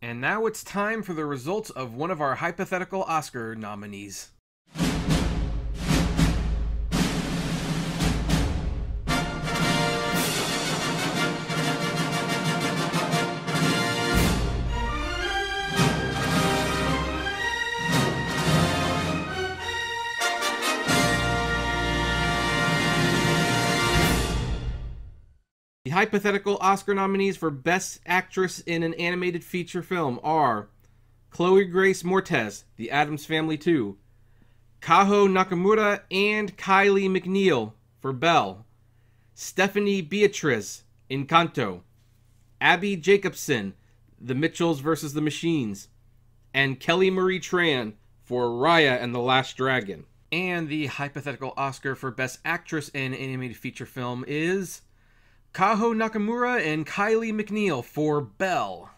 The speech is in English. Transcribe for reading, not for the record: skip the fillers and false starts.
And now it's time for the results of one of our hypothetical Oscar nominees. The hypothetical Oscar nominees for Best Actress in an Animated Feature Film are Chloe Grace Moretz, The Addams Family 2, Kaho Nakamura and Kylie McNeil for Belle, Stephanie Beatriz, Encanto, Abby Jacobson, The Mitchells vs. the Machines, and Kelly Marie Tran for Raya and the Last Dragon. And the hypothetical Oscar for Best Actress in an Animated Feature Film is Kaho Nakamura and Kylie McNeil for Belle.